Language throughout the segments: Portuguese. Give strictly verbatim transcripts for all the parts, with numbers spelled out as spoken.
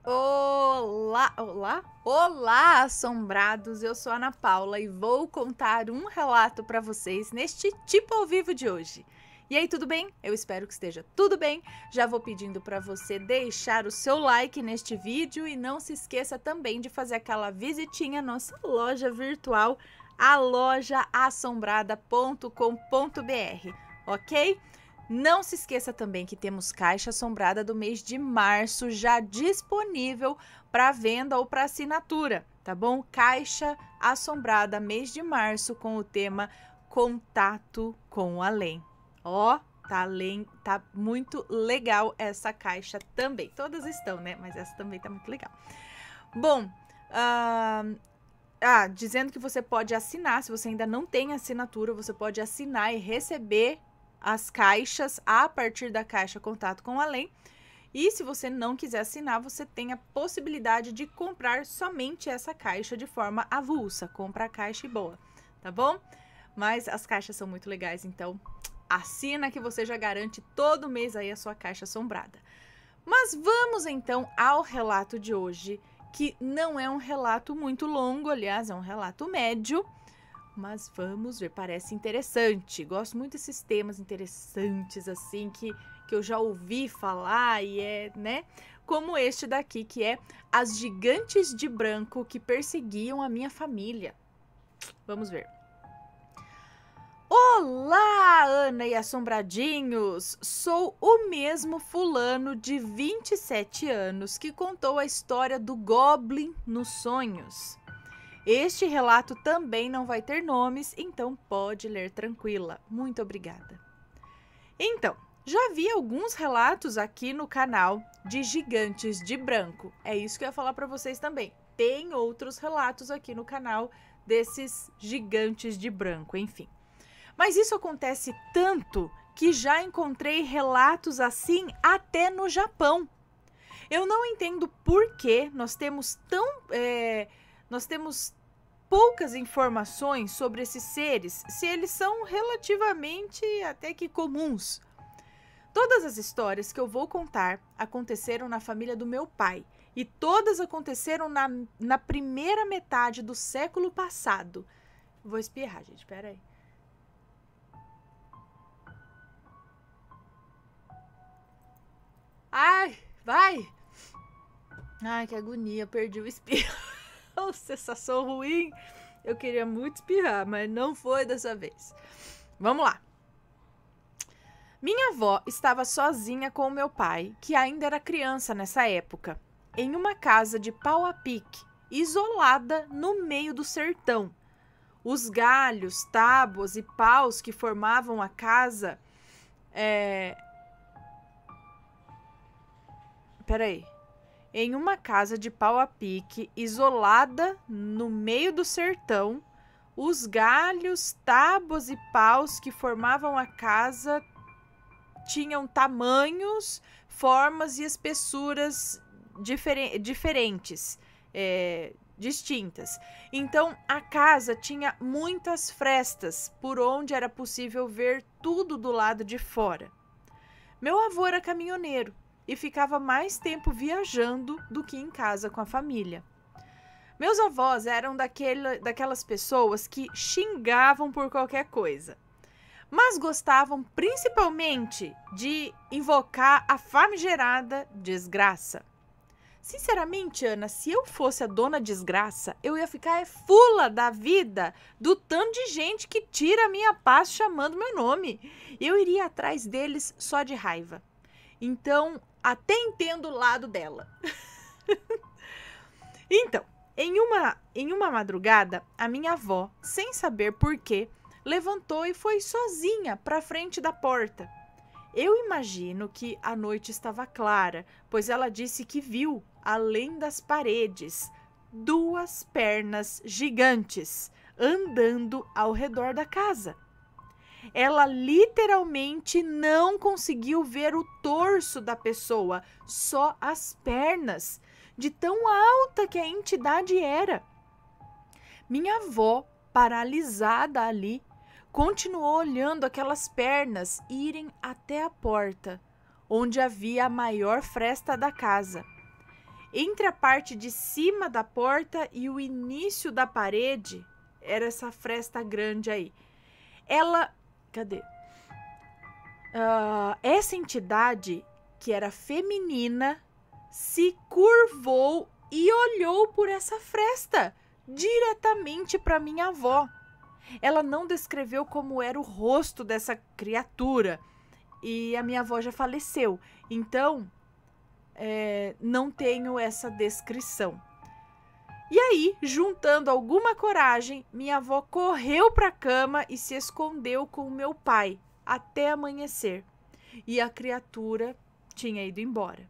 Olá, olá, olá, assombrados! Eu sou a Ana Paula e vou contar um relato para vocês neste tipo ao vivo de hoje. E aí, tudo bem? Eu espero que esteja tudo bem. Já vou pedindo para você deixar o seu like neste vídeo e não se esqueça também de fazer aquela visitinha na nossa loja virtual, a loja assombrada ponto com ponto br, ok? Não se esqueça também que temos caixa assombrada do mês de março já disponível para venda ou para assinatura, tá bom? Caixa assombrada mês de março com o tema Contato com o Além. Ó, tá além, tá muito legal essa caixa também. Todas estão, né? Mas essa também tá muito legal. Bom, uh, ah, dizendo que você pode assinar, se você ainda não tem assinatura, você pode assinar e receber as caixas a partir da caixa Contato com o Além. E se você não quiser assinar, você tem a possibilidade de comprar somente essa caixa de forma avulsa. Compra a caixa e boa, tá bom? Mas as caixas são muito legais, então assina que você já garante todo mês aí a sua caixa assombrada. Mas vamos então ao relato de hoje, que não é um relato muito longo, aliás, é um relato médio. Mas vamos ver, parece interessante. Gosto muito desses temas interessantes, assim, que, que eu já ouvi falar e é, né? Como este daqui, que é As Gigantes de Branco que Perseguiam a Minha Família. Vamos ver. Olá, Ana e Assombradinhos! Sou o mesmo fulano de vinte e sete anos que contou a história do Goblin nos sonhos. Este relato também não vai ter nomes, então pode ler tranquila. Muito obrigada. Então, já vi alguns relatos aqui no canal de gigantes de branco. É isso que eu ia falar para vocês também. Tem outros relatos aqui no canal desses gigantes de branco, enfim. Mas isso acontece tanto que já encontrei relatos assim até no Japão. Eu não entendo por que nós temos tão... É, nós temos poucas informações sobre esses seres, se eles são relativamente até que comuns. Todas as histórias que eu vou contar aconteceram na família do meu pai, e todas aconteceram na, na primeira metade do século passado. Vou espirrar, gente, pera aí. Ai, vai! Ai, que agonia, perdi o espirro. Oh, sensação ruim. Eu queria muito espirrar, mas não foi dessa vez. Vamos lá. Minha avó estava sozinha com o meu pai, que ainda era criança nessa época, em uma casa de pau a pique, isolada no meio do sertão. Os galhos, tábuas e paus que formavam a casa... É... Peraí. Em uma casa de pau a pique, isolada no meio do sertão, os galhos, tábuas e paus que formavam a casa tinham tamanhos, formas e espessuras difer diferentes, é, distintas. Então, a casa tinha muitas frestas, por onde era possível ver tudo do lado de fora. Meu avô era caminhoneiro e ficava mais tempo viajando do que em casa com a família. Meus avós eram daquele, daquelas pessoas que xingavam por qualquer coisa, mas gostavam principalmente de invocar a famigerada desgraça. Sinceramente, Ana, se eu fosse a dona desgraça, eu ia ficar fula da vida do tanto de gente que tira a minha paz chamando meu nome. Eu iria atrás deles só de raiva. Então, até entendo o lado dela. Então, em uma, em uma madrugada, a minha avó, sem saber por quê, levantou e foi sozinha para a frente da porta. Eu imagino que a noite estava clara, pois ela disse que viu, além das paredes, duas pernas gigantes andando ao redor da casa. Ela literalmente não conseguiu ver o torso da pessoa, só as pernas, de tão alta que a entidade era. Minha avó, paralisada ali, continuou olhando aquelas pernas irem até a porta, onde havia a maior fresta da casa. Entre a parte de cima da porta e o início da parede, era essa fresta grande aí. Ela... Cadê? Uh, essa entidade, que era feminina, se curvou e olhou por essa fresta, diretamente para minha avó. Ela não descreveu como era o rosto dessa criatura. E a minha avó já faleceu. Então, é, não tenho essa descrição. E aí, juntando alguma coragem, minha avó correu para a cama e se escondeu com o meu pai até amanhecer. E a criatura tinha ido embora.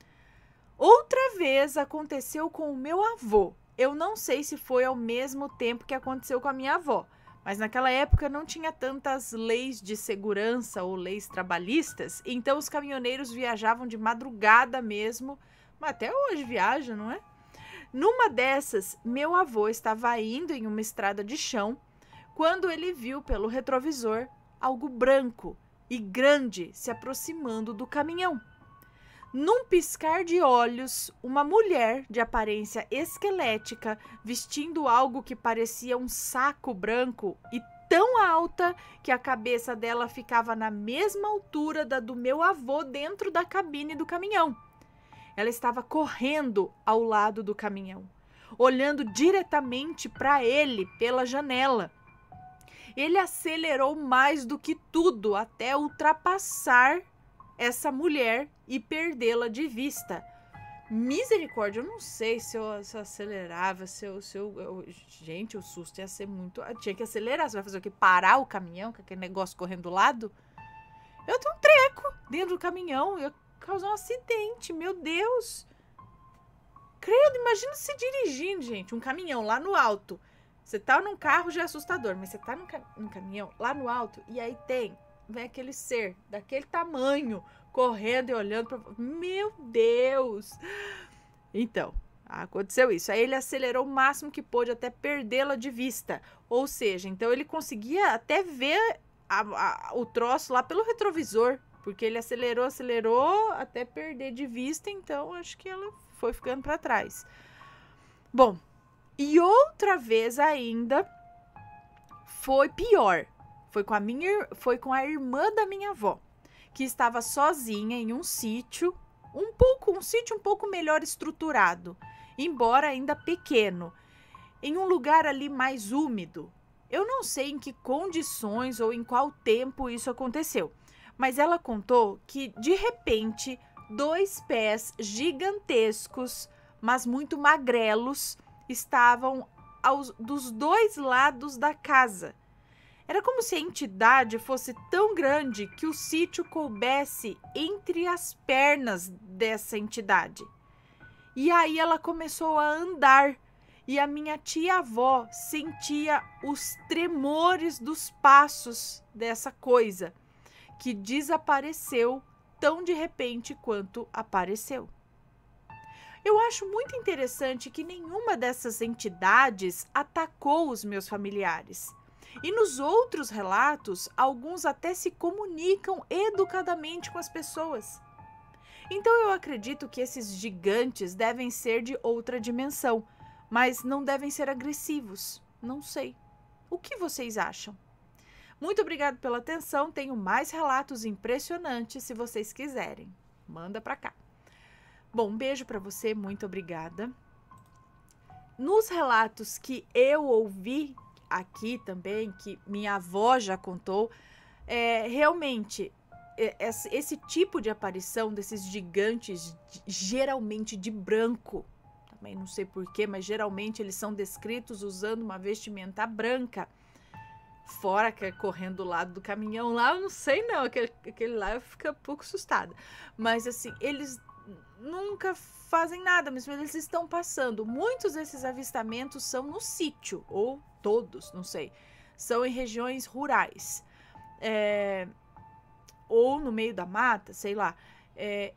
Outra vez aconteceu com o meu avô. Eu não sei se foi ao mesmo tempo que aconteceu com a minha avó, mas naquela época não tinha tantas leis de segurança ou leis trabalhistas, então os caminhoneiros viajavam de madrugada mesmo, mas até hoje viajam, não é? Numa dessas, meu avô estava indo em uma estrada de chão quando ele viu pelo retrovisor algo branco e grande se aproximando do caminhão. Num piscar de olhos, uma mulher de aparência esquelética, vestindo algo que parecia um saco branco e tão alta que a cabeça dela ficava na mesma altura da do meu avô dentro da cabine do caminhão. Ela estava correndo ao lado do caminhão, olhando diretamente para ele pela janela. Ele acelerou mais do que tudo até ultrapassar essa mulher e perdê-la de vista. Misericórdia, eu não sei se eu, se eu acelerava, se eu, se eu, eu... Gente, o susto ia ser muito... Tinha que acelerar, você vai fazer o quê? Parar o caminhão, com aquele negócio correndo do lado? Eu tenho um treco dentro do caminhão, eu ia causar um acidente, meu Deus. Credo, imagina você dirigindo, gente, um caminhão lá no alto. Você tá num carro já é assustador, mas você tá num, ca... num caminhão lá no alto e aí tem... Vem aquele ser daquele tamanho correndo e olhando para... Meu Deus! Então, aconteceu isso. Aí ele acelerou o máximo que pôde até perdê-la de vista. Ou seja, então ele conseguia até ver a, a, o troço lá pelo retrovisor. Porque ele acelerou, acelerou até perder de vista. Então, acho que ela foi ficando para trás. Bom, e outra vez ainda foi pior. Foi com, a minha, foi com a irmã da minha avó, que estava sozinha em um sítio, um pouco, um sítio um pouco melhor estruturado, embora ainda pequeno, em um lugar ali mais úmido. Eu não sei em que condições ou em qual tempo isso aconteceu, mas ela contou que, de repente, dois pés gigantescos, mas muito magrelos, estavam aos, dos dois lados da casa. Era como se a entidade fosse tão grande que o sítio coubesse entre as pernas dessa entidade. E aí ela começou a andar e a minha tia-avó sentia os tremores dos passos dessa coisa, que desapareceu tão de repente quanto apareceu. Eu acho muito interessante que nenhuma dessas entidades atacou os meus familiares. E nos outros relatos, alguns até se comunicam educadamente com as pessoas. Então eu acredito que esses gigantes devem ser de outra dimensão, mas não devem ser agressivos. Não sei. O que vocês acham? Muito obrigada pela atenção. Tenho mais relatos impressionantes se vocês quiserem. Manda pra cá. Bom, um beijo pra você. Muito obrigada. Nos relatos que eu ouvi aqui também, que minha avó já contou, é, realmente, é, esse, esse tipo de aparição desses gigantes, geralmente de branco, também não sei porquê, mas geralmente eles são descritos usando uma vestimenta branca, fora que é correndo do lado do caminhão lá, eu não sei não, aquele, aquele lá eu fico um pouco assustada, mas assim, eles nunca fazem nada, mas eles estão passando. Muitos desses avistamentos são no sítio, ou todos, não sei, são em regiões rurais, é, ou no meio da mata, sei lá, é,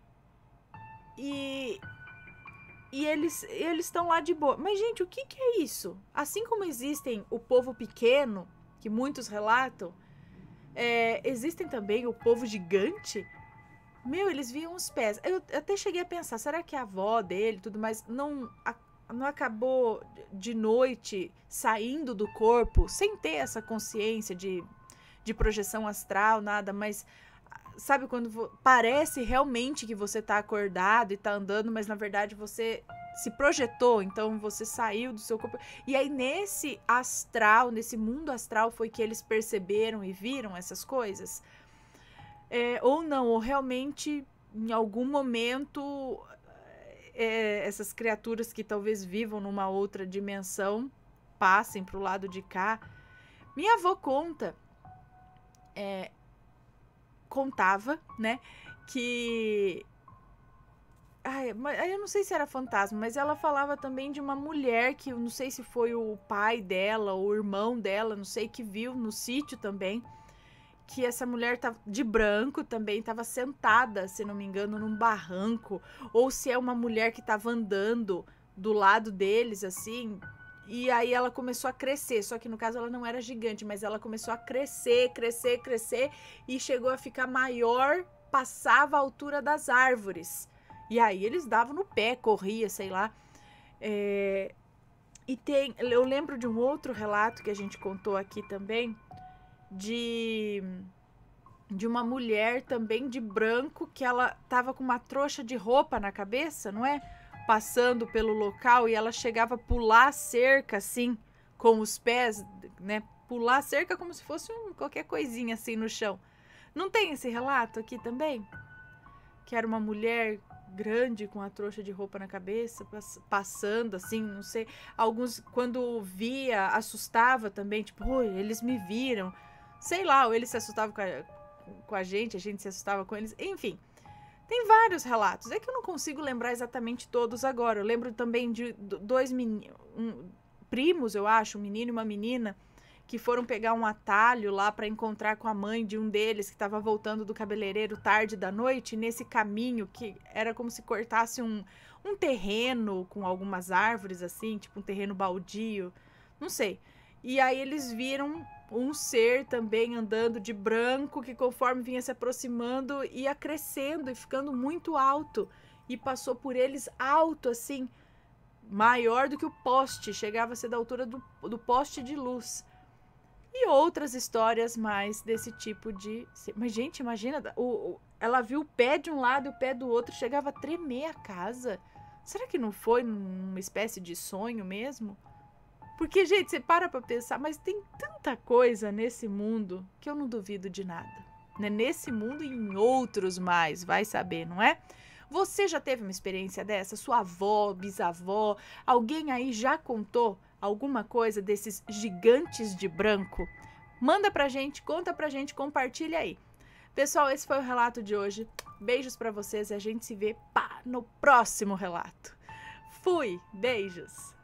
e, e eles eles estão lá de boa. Mas, gente, o que, que é isso? Assim como existem o povo pequeno, que muitos relatam, é, existem também o povo gigante. Meu, eles viam os pés. Eu até cheguei a pensar, será que a avó dele, tudo mais, não, a, não acabou de noite saindo do corpo, sem ter essa consciência de, de projeção astral, nada, mas sabe quando parece realmente que você tá acordado e tá andando, mas na verdade você se projetou, então você saiu do seu corpo. E aí nesse astral, nesse mundo astral foi que eles perceberam e viram essas coisas. É, ou não, ou realmente em algum momento é, essas criaturas que talvez vivam numa outra dimensão passem pro lado de cá. Minha avó conta, é, contava, né, que... Ai, eu não sei se era fantasma, mas ela falava também de uma mulher que eu não sei se foi o pai dela ou o irmão dela, não sei, que viu no sítio também, que essa mulher tava de branco também, estava sentada, se não me engano, num barranco, ou se é uma mulher que estava andando do lado deles, assim, e aí ela começou a crescer, só que no caso ela não era gigante, mas ela começou a crescer, crescer, crescer, e chegou a ficar maior, passava a altura das árvores. E aí eles davam no pé, corria, sei lá. É... E tem, eu lembro de um outro relato que a gente contou aqui também, de, de uma mulher também de branco, que ela tava com uma trouxa de roupa na cabeça, não é? Passando pelo local, e ela chegava a pular a cerca, assim, com os pés, né? Pular a cerca como se fosse um, qualquer coisinha assim no chão. Não tem esse relato aqui também? Que era uma mulher grande com a trouxa de roupa na cabeça, passando assim, não sei, alguns quando via, assustava também, tipo, oi, eles me viram, sei lá, ou eles se assustavam com a, com a gente, a gente se assustava com eles, enfim, tem vários relatos, é que eu não consigo lembrar exatamente todos agora, eu lembro também de dois meninos, um, primos, eu acho, um menino e uma menina, que foram pegar um atalho lá para encontrar com a mãe de um deles que estava voltando do cabeleireiro tarde da noite, nesse caminho que era como se cortasse um, um terreno com algumas árvores assim, tipo um terreno baldio, não sei. E aí eles viram um ser também andando de branco, que conforme vinha se aproximando ia crescendo e ficando muito alto, e passou por eles alto assim, maior do que o poste, chegava a ser da altura do, do poste de luz. E outras histórias mais desse tipo de... Mas, gente, imagina, o, o, ela viu o pé de um lado e o pé do outro, chegava a tremer a casa. Será que não foi uma espécie de sonho mesmo? Porque, gente, você para pra pensar, mas tem tanta coisa nesse mundo que eu não duvido de nada. Né? Nesse mundo e em outros mais, vai saber, não é? Você já teve uma experiência dessa? Sua avó, bisavó, alguém aí já contou alguma coisa desses gigantes de branco? Manda pra gente, conta pra gente, compartilha aí. Pessoal, esse foi o relato de hoje. Beijos pra vocês e a gente se vê pá, no próximo relato. Fui, beijos!